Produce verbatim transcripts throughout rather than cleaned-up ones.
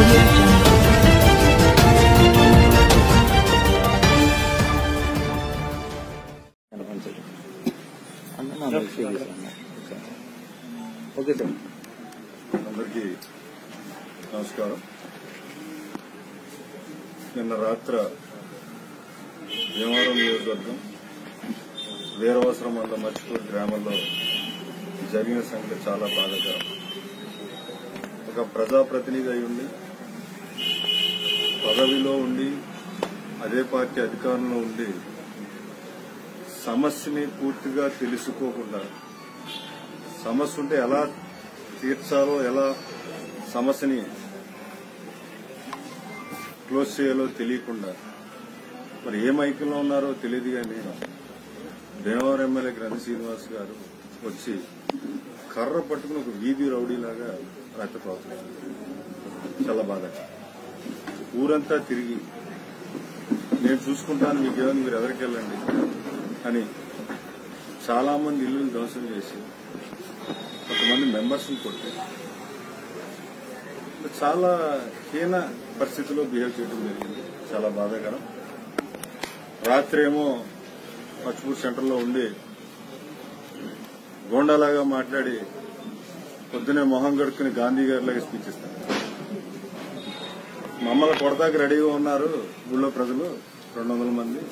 audio jungle. Okay sir, అందరికీ నమస్కారం. నిన్న రాత్ర భీమవరం నియోజకవర్గం వీరవసరం మండలం మర్చిపూర్ గ్రామంలో జరిగిన సంగతి చాలా బాధాకరం. ఒక ప్రజాప్రతినిధి అయి ఉండి పదవిలో ఉండి అదే పార్టీ అధికారంలో ఉండి సమస్యని పూర్తిగా తెలుసుకోకుండా సమస్య ఉంటే ఎలా తీర్చాలో, ఎలా సమస్యని క్లోజ్ చేయాలో తెలియకుండా మరి ఏ మైకంలో ఉన్నారో తెలియదు. కానీ భీమవరం ఎమ్మెల్యే గ్రంథి శ్రీనివాస్ గారు వచ్చి కర్ర పట్టుకుని ఒక వీధి రౌడీలాగా రక్తపోతున్నారు. చాలా బాధగా ఊరంతా తిరిగి నేను చూసుకుంటాను, మీకేమో మీరు ఎదరికెళ్ళండి అని చాలా మంది ఇల్లు ధ్వంసం చేసి కొంతమంది మెంబర్స్ కొట్టి చాలా హీన పరిస్థితిలో బిహేవ్ చేయడం జరిగింది. చాలా బాధాకరం. రాత్రి ఏమో మర్చిపూర్ సెంటర్లో ఉండి గోండాలాగా మాట్లాడి పొద్దునే మొహం గడుక్కుని గాంధీ గారిలాగా స్పీచ్ ఇస్తారు. మమ్మల్ని కొడతాకి రెడీగా ఉన్నారు ఊళ్ళో ప్రజలు రెండు వందల మంది.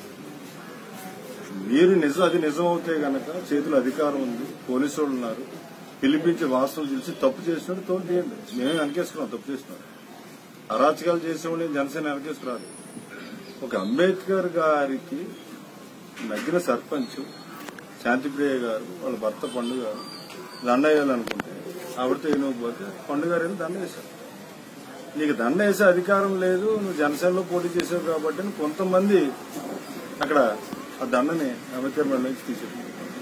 మీరు నిజం అది నిజం అవుతే గనక చేతులు అధికారం ఉంది, పోలీసు వాళ్ళు ఉన్నారు, పిలిపించి వాస్తవం తెలిసి తప్పు చేసినట్టు తోడు తీయండి. మేమే వెనకేసుకున్నాం. తప్పు చేస్తున్నాం, అరాచకాలు చేసేవాళ్ళు జనసేన వెనకేసుకురాదు. ఒక అంబేద్కర్ గారికి నగ్గిన సర్పంచ్ శాంతిప్రియ గారు వాళ్ళ భర్త పండుగ గారు దండ వేయాలనుకుంటే ఆవిడతో ఏనోకపోతే పండుగ గారు వెళ్ళి దండ వేశారు. నీకు దండ వేసే అధికారం లేదు, నువ్వు జనసేనలో పోటీ చేసావు కాబట్టి కొంతమంది అక్కడ ఆ దండని అంబేద్కర్ మెడ నుంచి తీసేది.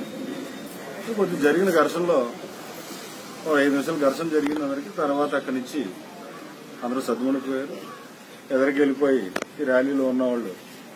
కొద్ది జరిగిన ఘర్షణలో ఓ ఐదు నిమిషాలు ఘర్షణ జరిగింది అందరికి. తర్వాత అక్కడి నుంచి అందరూ సద్దుమణిపోయారు. ఎదరికి వెళ్ళిపోయి ఈ ర్యాలీలో ఉన్నవాళ్ళు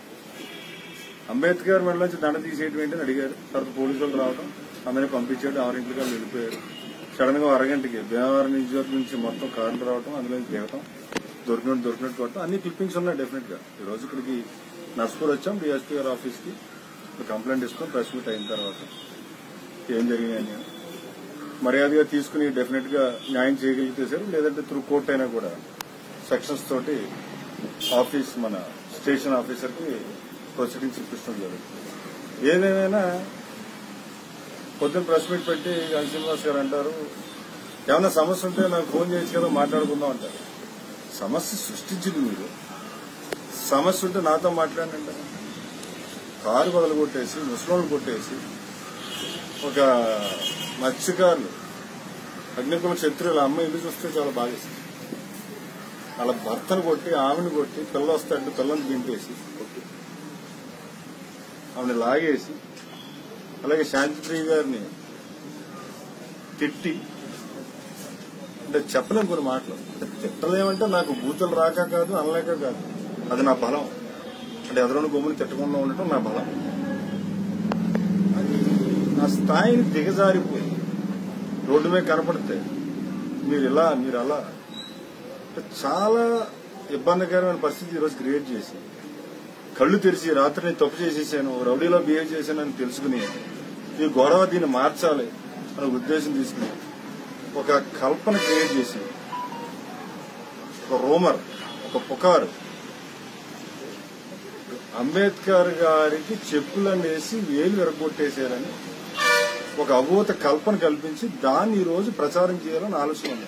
అంబేద్కర్ మెడ నుంచి దండ తీసేయడం ఏంటని అడిగారు. తర్వాత పోలీసులు రావడం, అందరినీ పంపించాడు. ఆరింటికి వాళ్ళు వెళ్ళిపోయారు. సడన్ గా అరగంటకి భీమవరం నియోజకవర్గం నుంచి మొత్తం కార్లు రావడం, అందులో దిగటం, దొరికినట్టు దొరికినట్టు కొట్టడం, అన్ని క్లిప్పింగ్స్ ఉన్నాయి. డెఫినెట్ గా ఈ రోజు ఇక్కడికి నర్స్పూర్ వచ్చాం, డిఎస్పీ గారి ఆఫీస్ కి కంప్లైంట్ ఇస్తాం. ప్రెస్ మీట్ అయిన తర్వాత ఏం జరిగిందని మర్యాదగా తీసుకుని డెఫినెట్ గా న్యాయం చేయగలిగితే సార్, లేదంటే త్రూ కోర్ట్ అయినా కూడా సెక్షన్స్ తోటి ఆఫీస్ మన స్టేషన్ ఆఫీసర్ కి ప్రొసీడింగ్స్ ఇప్పిస్తాం జరుగుతుంది. ఏదేమైనా పొద్దున్న ప్రెస్ మీట్ పెట్టి గంధి శ్రీనివాస్ గారు అంటారు, ఏమైనా సమస్య ఉంటే నాకు ఫోన్ చేయొచ్చు కదా, మాట్లాడుకుందాం అంటారు. సమస్య సృష్టించింది మీరు, సమస్య ఉంటే నాతో మాట్లాడండి. కారు బదులు కొట్టేసి ముసలోళ్ళు కొట్టేసి ఒక మత్స్యకారులు అగ్నికుల శత్రువుల అమ్మ ఇల్లు చూస్తే చాలా బాగేస్తుంది. వాళ్ళ భర్తను కొట్టి ఆమెను కొట్టి పిల్ల వస్తాయంటే పిల్లని దింపేసి కొట్టి ఆమెను లాగేసి, అలాగే శాంతిప్రియ గారిని తిట్టి, అంటే చెప్పలేం కొన్ని మాటలు. తిట్టలేమంటే నాకు బూతులు రాక కాదు, అనలేక కాదు, అది నా బలం. అంటే ఎదురుని గొమ్ముని తిట్టకుండా ఉండటం నా బలం. అది నా స్థాయిని దిగజారిపోయి రోడ్డు మీద కనపడితే మీరు ఇలా మీరు అలా చాలా ఇబ్బందికరమైన పరిస్థితి ఈరోజు క్రియేట్ చేసి కళ్లు తెరిచి రాత్రి నేను తప్పు చేసేసాను, రౌడీలో బిహేవ్ చేశానని తెలుసుకుని ఈ గొడవ దీన్ని మార్చాలి అనే ఉద్దేశం తీసుకుని ఒక కల్పన క్రియేట్ చేసి ఒక రూమర్, ఒక పుకారు, అంబేద్కర్ గారికి చెప్పులను వేసి వేలు విరగొట్టేశారని ఒక అభూత కల్పన కల్పించి దాన్ని ఈ రోజు ప్రచారం చేయాలని ఆలోచన ఉంది.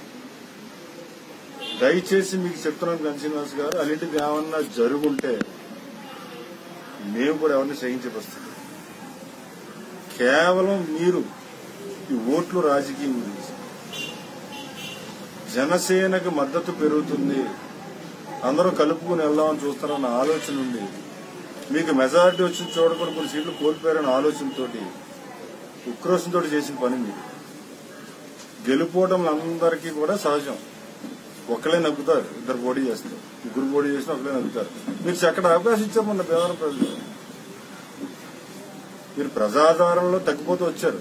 దయచేసి మీకు చెప్తున్నాను గంధి శ్రీనివాస్ గారు, అలాంటిది ఏమన్నా జరుగుంటే మేము కూడా ఎవరిని సహించే పరిస్థితి. కేవలం మీరు ఈ ఓట్లు రాజకీయం గురించి జనసేనకు మద్దతు పెరుగుతుంది, అందరూ కలుపుకుని వెళ్దామని చూస్తారన్న ఆలోచన ఉంది. మీకు మెజారిటీ వచ్చిన చూడకుండా కొన్ని సీట్లు కోల్పోయారన్న ఆలోచనతో ఉక్రోషంతో చేసిన పని మీరు. గెలుపోవడం అందరికీ కూడా సహజం. ఒకళ్ళే నగ్గుతారు, ఇద్దరు పోటీ చేస్తారు, ముగ్గురు పోటీ చేసినా ఒకళ్ళే నగ్గుతారు. మీరు చక్కడ అవకాశం ఇచ్చామన్న భీమవరం ప్రజలు. మీరు ప్రజాధారంలో తగ్గిపోతూ వచ్చారు,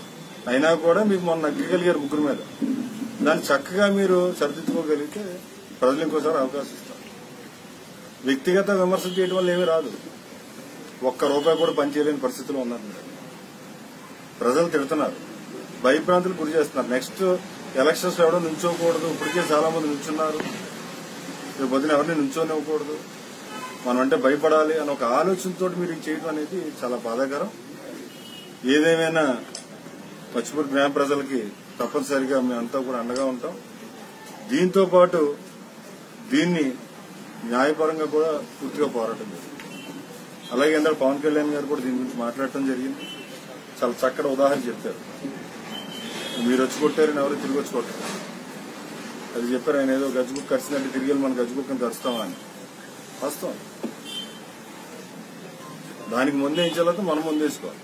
అయినా కూడా మీకు మొన్న నగ్గగలిగారు ముగ్గురు మీద. దాన్ని చక్కగా మీరు సరిదిద్దుకోగలిగితే ప్రజలు ఇంకోసారి అవకాశం ఇస్తారు. వ్యక్తిగత విమర్శలు చేయడం వల్ల ఏమీ రాదు. ఒక్క రూపాయి కూడా పనిచేయలేని పరిస్థితిలో ఉన్నారు. ప్రజలు తిడుతున్నారు, భయభ్రాంతులు గురి చేస్తున్నారు. నెక్స్ట్ ఎలక్షన్స్ ఎవడో నుంచోకూడదు, ఇప్పటికే చాలా మంది నుంచున్నారు, రేపు పొద్దున ఎవరిని నుంచోనివ్వకూడదు, మనం అంటే భయపడాలి అని ఒక ఆలోచనతో మీరు చేయడం అనేది చాలా బాధాకరం. ఏదేమైనా పచ్చిపూడి గ్రామ ప్రజలకి తప్పనిసరిగా మేమంతా కూడా అండగా ఉంటాం. దీంతో పాటు దీన్ని న్యాయపరంగా కూడా పూర్తిగా పోరాటం జరిగింది. అలాగే అందరూ పవన్ కళ్యాణ్ గారు కూడా దీని గురించి మాట్లాడటం జరిగింది. చాలా చక్కటి ఉదాహరణ చెప్పారు. మీరు వచ్చి కొట్టారని ఎవరు తిరిగి వచ్చి కొట్టారు అది చెప్పారు. ఆయన ఏదో గజ్జుకుక్క కరిచినట్టు తిరిగి వెళ్ళి మన గజ్జుకుక్కని కరుస్తామా అని. వాస్తవం. దానికి ముందే ఏం చేయాలంటే మనం ముందేసుకోవాలి.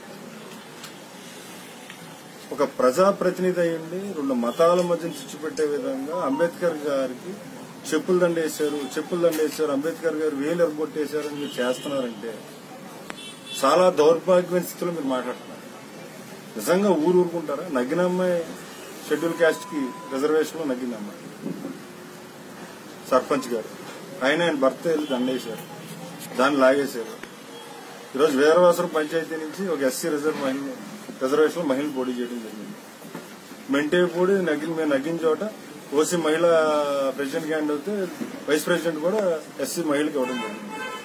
ఒక ప్రజాప్రతినిధి అయ్యండి రెండు మతాల మధ్య చిచ్చు పెట్టే విధంగా అంబేద్కర్ గారికి చెప్పులు దండేశారు చెప్పులు దండేశారు అంబేద్కర్ గారు వేలు ఎరగొట్టేశారని మీరు చేస్తున్నారంటే చాలా దౌర్భాగ్యమైన స్థితిలో మీరు మాట్లాడుతున్నారు. నిజంగా ఊరు ఊరుకుంటారా? నగ్గిన అమ్మాయి షెడ్యూల్ క్యాస్ట్ కి రిజర్వేషన్ లో నగ్గిన అమ్మాయి సర్పంచ్ గారు ఆయన ఆయన భర్త వెళ్ళి దండేశారు, దాన్ని లాగేశారు. ఈరోజు వీరవాసరం పంచాయతీ నుంచి ఒక ఎస్సీ రిజర్వ్ మహిళ రిజర్వేషన్ లో మహిళలు పోటీ చేయడం జరిగింది. మెంటేపూడి నగ్గిన మేము నగ్గిన చోట ఓసీ మహిళ ప్రెసిడెంట్ క్యాండిడేట్ అయితే వైస్ ప్రెసిడెంట్ కూడా ఎస్సీ మహిళకి ఇవ్వడం జరిగింది.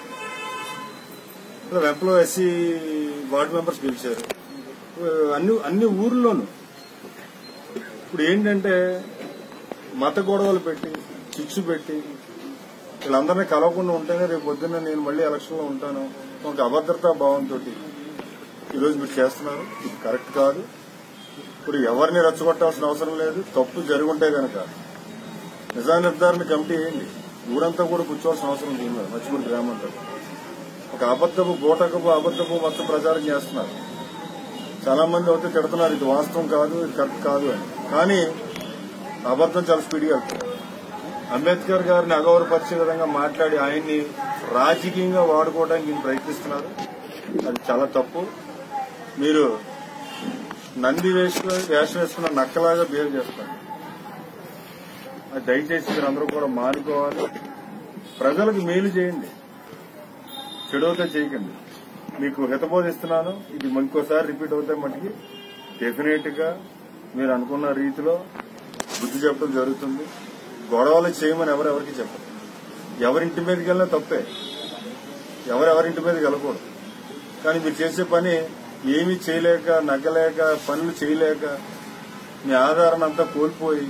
వెంపలో ఎస్సీ వార్డు మెంబర్స్ గెలిచారు. అన్ని అన్ని ఊర్లోనూ ఇప్పుడు ఏంటంటే మత గొడవలు పెట్టి చిచ్చు పెట్టి వీళ్ళందరినీ కలవకుండా ఉంటేనే రేపు పొద్దున్న నేను మళ్లీ ఎలక్షన్ లో ఉంటాను ఒక అభద్రతా భావంతో ఈరోజు మీరు చేస్తున్నారు. ఇది కరెక్ట్ కాదు. ఇప్పుడు ఎవరిని రెచ్చగొట్టాల్సిన అవసరం లేదు. తప్పు జరుగుంటే గనక నిజా నిర్ధారణ కమిటీ ఏంటి ఊరంతా కూడా కూర్చోవాల్సిన అవసరం ఉంది. మచ్చిపూడి గ్రామం అంతా ఒక అబద్దపు బోటకపు అబద్దపు మొత్తం ప్రచారం చేస్తున్నారు. చాలా మంది అయితే తిడుతున్నారు ఇది వాస్తవం కాదు, ఇది కరెక్ట్ కాదు అని. కానీ అబద్దం చాలా స్పీడ్గా వెళ్తుంది. అంబేద్కర్ గారిని అగౌరవపరిచే విధంగా మాట్లాడి ఆయన్ని రాజకీయంగా వాడుకోవడానికి మీరు ప్రయత్నిస్తున్నారు. అది చాలా తప్పు. మీరు నంది వేషం వేషం వేసుకున్న నక్కలాగా బిహేవ్ చేస్తారు. అది దయచేసి మీరు అందరూ కూడా మానుకోవాలి. ప్రజలకు మేలు చేయండి, చెడువుతో చేయకండి. మీకు హితబోధిస్తున్నాను. ఇది ఇంకోసారి రిపీట్ అవుతే మటుకి డెఫినెట్ గా మీరు అనుకున్న రీతిలో బుద్ధి చెప్పడం జరుగుతుంది. గొడవలు చేయమని ఎవరెవరికి చెప్పరు. ఎవరింటి మీదకి వెళ్ళినా తప్పే, ఎవరెవరింటి మీదకి వెళ్ళకూడదు. కానీ మీరు చేసే పని ఏమీ చేయలేక నగ్గలేక పనులు చేయలేక మీ ఆధారణ అంతా కోల్పోయి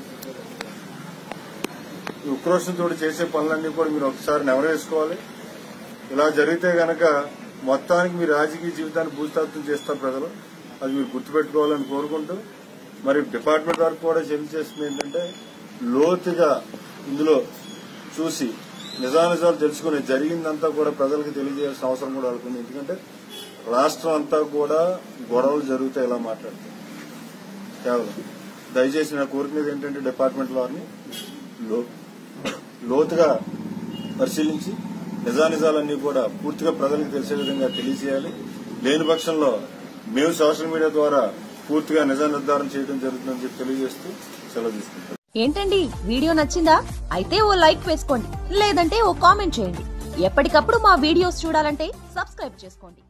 ఉక్రోషంతో చేసే పనులన్నీ కూడా మీరు ఒకసారి నెవరేసుకోవాలి. ఇలా జరిగితే గనక మొత్తానికి మీ రాజకీయ జీవితాన్ని భూస్థాపితం చేస్తారు ప్రజలు. అది మీరు గుర్తుపెట్టుకోవాలని కోరుకుంటూ మరి డిపార్ట్మెంట్ వరకు కూడా చెల్లి చేస్తుంది ఏంటంటే లోతుగా ఇందులో చూసి నిజానిజాలు తెలుసుకుని జరిగిందంతా కూడా ప్రజలకు తెలియజేయాల్సిన అవసరం కూడా అవుతుంది. ఎందుకంటే రాష్ట్రం అంతా కూడా గొడవలు జరుగుతాయి ఇలా మాట్లాడుతుంది. కేవలం దయచేసి నా కోరుకునేది ఏంటంటే డిపార్ట్మెంట్ వారిని లోతుగా పరిశీలించి నిజానిజాలన్నీ కూడా పూర్తిగా ప్రజలకు తెలిసే విధంగా తెలియజేయాలి. లేని పక్షంలో మేము సోషల్ మీడియా ద్వారా పూర్తిగా నిజ నిర్ధారణ చేయడం జరుగుతుందని చెప్పి తెలియజేస్తూ సెలవు తీసుకుంటాం. ఏంటండి వీడియో నచ్చిందా? అయితే ఓ లైక్ వేసుకోండి, లేదంటే ఓ కామెంట్ చేయండి. ఎప్పటికప్పుడు మా వీడియోస్ చూడాలంటే సబ్స్క్రైబ్ చేసుకోండి.